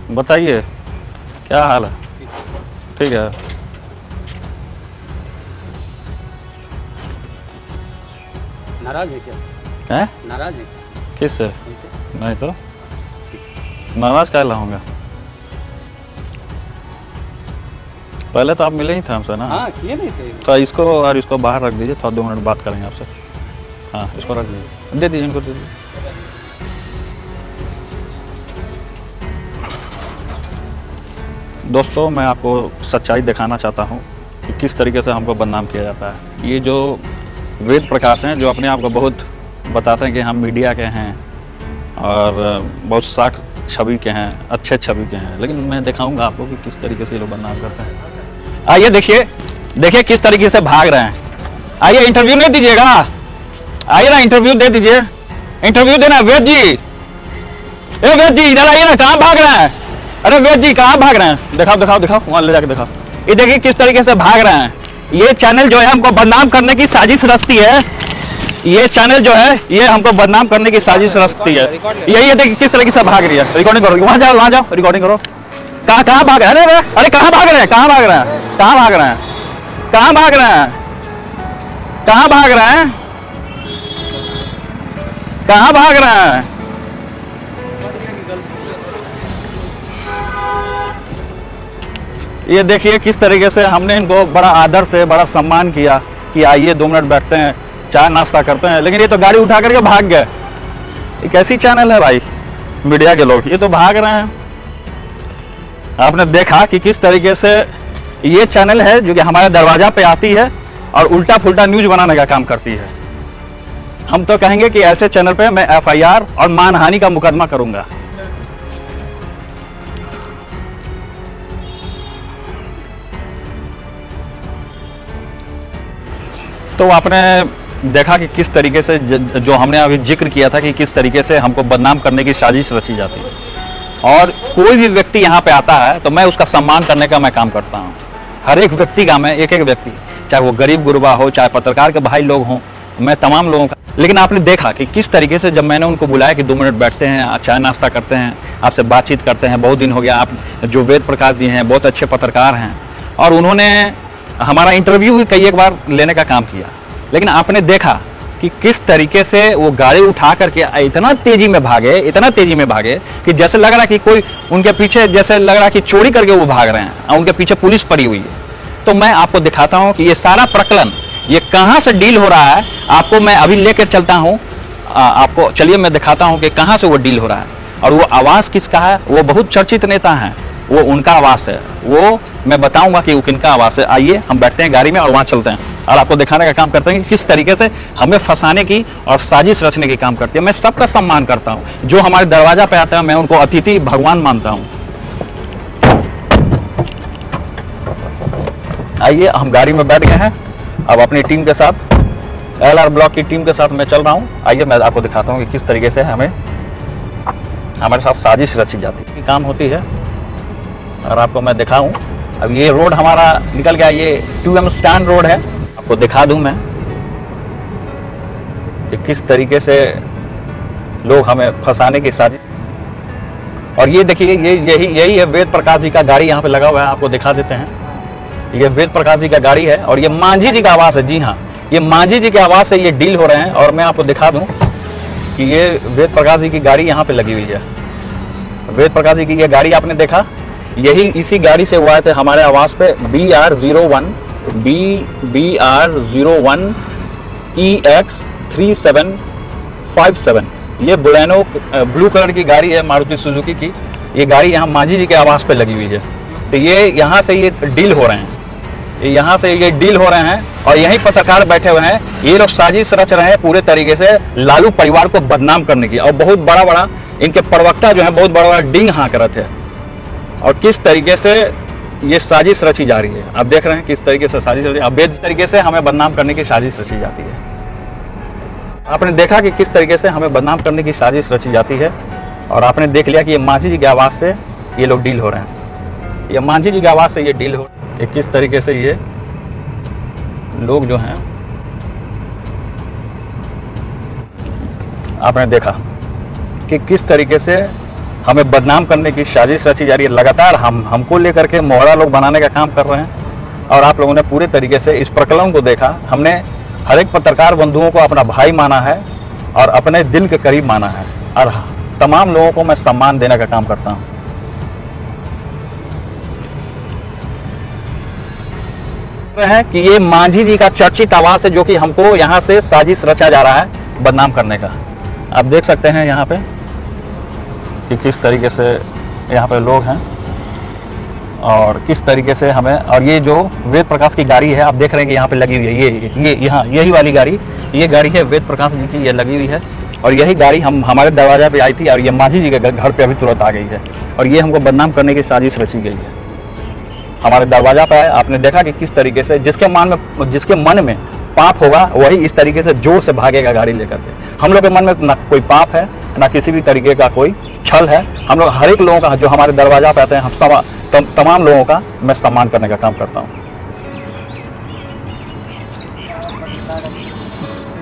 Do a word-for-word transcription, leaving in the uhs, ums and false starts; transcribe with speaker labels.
Speaker 1: बताइए क्या हाल है? ठीक है।
Speaker 2: नाराज है क्या?
Speaker 1: हैं?
Speaker 2: नाराज है?
Speaker 1: किससे? नहीं तो नाराज क्या लाऊंगा? पहले तो आप मिले ही थे हमसे ना।
Speaker 2: हाँ किए नहीं थे।
Speaker 1: तो इसको और इसको बाहर रख दीजिए, थोड़ा दो मिनट बात करेंगे आपसे। हाँ इसको रख दीजिए, दे दीजिए इनको, दे दीजिए। दोस्तों मैं आपको सच्चाई दिखाना चाहता हूँ कि किस तरीके से हमको बदनाम किया जाता है। ये जो वेद प्रकाश हैं, जो अपने आप को बहुत बताते हैं कि हम मीडिया के हैं और बहुत साख छवि के हैं, अच्छे छवि के हैं, लेकिन मैं दिखाऊंगा आपको कि किस तरीके से ये लोग बदनाम करते हैं। आइए देखिए, देखिए किस तरीके से भाग रहे हैं। आइए इंटरव्यू नहीं दीजिएगा, आइए ना इंटरव्यू दे दीजिए, इंटरव्यू देना। वेद जी, ए वेद जी इधर आइए ना, कहाँ भाग रहे हैं? अरे वेद जी कहाँ भाग रहे हैं? दिखाओ दिखाओ दिखाओ, वहां ले जाके दिखाओ। ये देखिए किस तरीके से भाग रहे हैं। ये चैनल जो है हमको बदनाम करने की साजिश रचती है। ये चैनल जो है ये हमको बदनाम करने की साजिश रचती है। यही है, देखिए किस तरीके से भाग रही है। रिकॉर्डिंग करो, वहां जाओ, वहां जाओ, रिकॉर्डिंग करो। कहाँ कहाँ भाग रहे हैं? अरे अरे कहाँ भाग रहे हैं? कहाँ भाग रहे हैं? कहाँ भाग रहे हैं? कहाँ भाग रहे हैं? कहाँ भाग रहे हैं? कहाँ भाग रहे हैं? ये देखिए किस तरीके से हमने इनको बड़ा आदर से, बड़ा सम्मान किया कि आइए दो मिनट बैठते हैं, चाय नाश्ता करते हैं, लेकिन ये तो गाड़ी उठा करके भाग गए। ये कैसी चैनल है भाई? मीडिया के लोग ये तो भाग रहे हैं। आपने देखा कि किस तरीके से ये चैनल है जो कि हमारे दरवाजा पे आती है और उल्टा फुल्टा न्यूज बनाने का काम करती है। हम तो कहेंगे कि ऐसे चैनल पे मैं एफ आई आर और मानहानि का मुकदमा करूंगा। तो आपने देखा कि किस तरीके से जो हमने अभी जिक्र किया था कि किस तरीके से हमको बदनाम करने की साजिश रची जाती है। और कोई भी व्यक्ति यहाँ पे आता है तो मैं उसका सम्मान करने का मैं काम करता हूँ। हर एक व्यक्ति का, मैं एक एक व्यक्ति, चाहे वो गरीब गुरबा हो, चाहे पत्रकार के भाई लोग हों, मैं तमाम लोगों का। लेकिन आपने देखा कि किस तरीके से जब मैंने उनको बुलाया कि दो मिनट बैठते हैं, चाय नाश्ता करते हैं, आपसे बातचीत करते हैं, बहुत दिन हो गया, आप जो वेद प्रकाश जी हैं बहुत अच्छे पत्रकार हैं और उन्होंने हमारा इंटरव्यू भी कई एक बार लेने का काम किया। लेकिन आपने देखा कि किस तरीके से वो गाड़ी उठा करके इतना तेजी में भागे, इतना तेजी में भागे कि जैसे लग रहा कि कोई उनके पीछे, जैसे लग रहा कि चोरी करके वो भाग रहे हैं और उनके पीछे पुलिस पड़ी हुई है। तो मैं आपको दिखाता हूं कि ये सारा प्रकरण ये कहां से डील हो रहा है। आपको मैं अभी लेकर चलता हूं, आपको चलिए मैं दिखाता हूं कि कहां से वो डील हो रहा है। और वो आवाज किसका है? वो बहुत चर्चित नेता है, वो उनका आवाज है। वो मैं बताऊंगा कि वो किनका आवाज है। आइए हम बैठते हैं गाड़ी में और वहां चलते हैं और आपको दिखाने का काम करते हैं कि किस तरीके से हमें फंसाने की और साजिश रचने की काम करती है। मैं सबका सम्मान करता हूं, जो हमारे दरवाजा पे आता है मैं उनको अतिथि भगवान मानता हूं। आइए हम गाड़ी में बैठ गए हैं, अब अपनी टीम के साथ, एल आर ब्लॉक की टीम के साथ मैं चल रहा हूं। आइए मैं आपको दिखाता हूं कि किस तरीके से हमें हमारे साथ साजिश रची जाती है, काम होती है और आपको मैं दिखाऊं। अब ये रोड हमारा निकल गया, ये टू एम स्टैंड रोड है। आपको दिखा दूं मैं कि किस तरीके से लोग हमें फंसाने की साजिश। और ये देखिए, ये यही यही है वेद प्रकाश जी का गाड़ी यहाँ पे लगा हुआ है, आपको दिखा देते हैं। ये वेद प्रकाश जी का गाड़ी है और ये मांझी जी का आवाज है। जी हाँ, ये मांझी जी की आवाज से ये डील हो रहे हैं। और मैं आपको दिखा दूं कि ये वेद प्रकाश जी की गाड़ी यहाँ पे लगी हुई है। वेद प्रकाश जी की ये गाड़ी आपने देखा, यही इसी गाड़ी से हुआ थे हमारे आवास पे B R zero one B B R zero one E X three seven five seven. ये बुलेनो ब्लू कलर की गाड़ी है, मारुति सुजुकी की। ये गाड़ी यहाँ मांझी जी के आवास पे लगी हुई है। तो ये यहाँ से ये डील हो रहे हैं, यहाँ से ये डील हो रहे हैं और यही पत्रकार बैठे हुए हैं। ये लोग साजिश रच रहे हैं पूरे तरीके से लालू परिवार को बदनाम करने की। और बहुत बड़ा बड़ा इनके प्रवक्ता जो है बहुत बड़ा बड़ा डींग हाँक रहे थे। और किस तरीके से ये साजिश रची जा रही है, आप देख रहे हैं किस तरीके से साजिश रची, अवैध तरीके से हमें बदनाम करने की साजिश रची जाती है। आपने देखा कि किस तरीके से हमें बदनाम करने की साजिश रची जाती है। और आपने देख लिया कि ये मांझी जी की आवाज से ये लोग डील हो रहे हैं। ये मांझी जी की आवाज से ये डील हो, ये किस तरीके से ये लोग जो हैं, आपने देखा कि किस तरीके से हमें बदनाम करने की साजिश रची जा रही है। लगातार हम हमको लेकर के मोहरा लोग बनाने का काम कर रहे हैं और आप लोगों ने पूरे तरीके से इस प्रकरण को देखा। हमने हर एक पत्रकार बंधुओं को अपना भाई माना है और अपने दिल के करीब माना है और तमाम लोगों को मैं सम्मान देने का काम करता हूं। है कि ये मांझी जी का चर्चित आवाज है जो कि हमको यहाँ से साजिश रचा जा रहा है बदनाम करने का। आप देख सकते हैं यहाँ पे कि किस तरीके से यहाँ पे लोग हैं और किस तरीके से हमें, और ये जो वेद प्रकाश की गाड़ी है आप देख रहे हैं कि यहाँ पे लगी हुई है, ये ये यहाँ यही वाली गाड़ी, ये गाड़ी है वेद प्रकाश जी की, ये लगी हुई है और यही गाड़ी हम हमारे दरवाजा पे आई थी और ये मांझी जी के घर पे अभी तुरंत आ गई है और ये हमको बदनाम करने की साजिश रची गई है। हमारे दरवाजा पे आपने देखा कि किस तरीके से जिसके मन में जिसके मन में पाप होगा वही इस तरीके से जोर से भागेगा गाड़ी लेकर के। हम लोग के मन में ना कोई पाप है ना किसी भी तरीके का कोई छल है। हम लोग हर एक लोगों का जो हमारे दरवाजा पे आते हैं, हम समा, तम, तमाम लोगों का मैं सम्मान करने का काम करता हूँ।